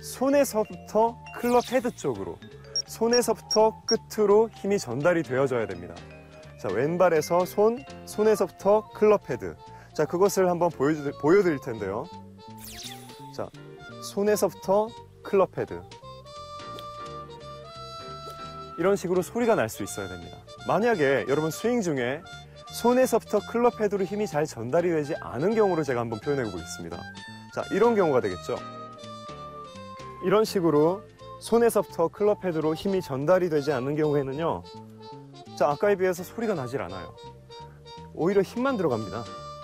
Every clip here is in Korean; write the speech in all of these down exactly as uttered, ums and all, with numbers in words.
손에서부터 클럽 헤드 쪽으로, 손에서부터 끝으로 힘이 전달이 되어져야 됩니다. 자, 왼발에서 손, 손에서부터 클럽 헤드. 자, 그것을 한번 보여드, 보여드릴 텐데요. 자, 손에서부터 클럽 헤드. 이런 식으로 소리가 날 수 있어야 됩니다. 만약에 여러분 스윙 중에 손에서부터 클럽 헤드로 힘이 잘 전달이 되지 않은 경우로 제가 한번 표현해 보겠습니다. 자, 이런 경우가 되겠죠. 이런 식으로 손에서부터 클럽 헤드로 힘이 전달이 되지 않는 경우에는요, 자, 아까에 비해서 소리가 나질 않아요. 오히려 힘만 들어갑니다.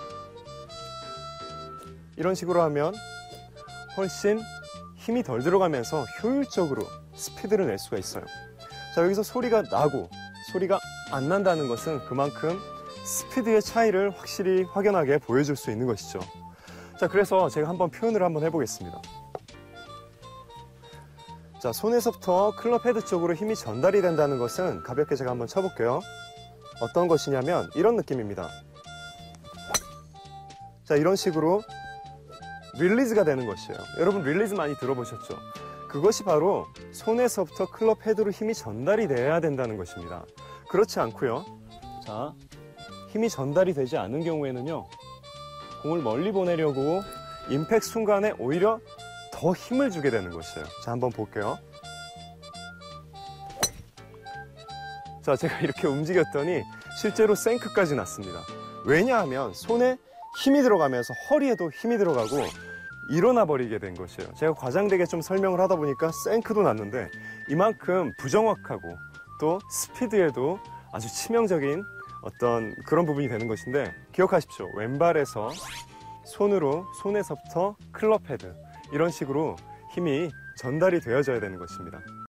이런 식으로 하면 훨씬 힘이 덜 들어가면서 효율적으로 스피드를 낼 수가 있어요. 자, 여기서 소리가 나고 소리가 안 난다는 것은 그만큼 스피드의 차이를 확실히 확연하게 보여줄 수 있는 것이죠. 자, 그래서 제가 한번 표현을 한번 해보겠습니다. 자, 손에서부터 클럽 헤드 쪽으로 힘이 전달이 된다는 것은 가볍게 제가 한번 쳐볼게요. 어떤 것이냐면 이런 느낌입니다. 자, 이런 식으로 릴리즈가 되는 것이에요. 여러분 릴리즈 많이 들어보셨죠? 그것이 바로 손에서부터 클럽 헤드로 힘이 전달이 돼야 된다는 것입니다. 그렇지 않고요. 자, 힘이 전달이 되지 않은 경우에는요, 공을 멀리 보내려고 임팩트 순간에 오히려 더 힘을 주게 되는 것이에요. 자, 한번 볼게요. 자, 제가 이렇게 움직였더니 실제로 생크까지 났습니다. 왜냐하면 손에 힘이 들어가면서 허리에도 힘이 들어가고 일어나 버리게 된 것이에요. 제가 과장되게 좀 설명을 하다 보니까 생크도 났는데 이만큼 부정확하고 또 스피드에도 아주 치명적인 어떤 그런 부분이 되는 것인데, 기억하십시오. 왼발에서 손으로, 손에서부터 클럽 헤드, 이런 식으로 힘이 전달이 되어져야 되는 것입니다.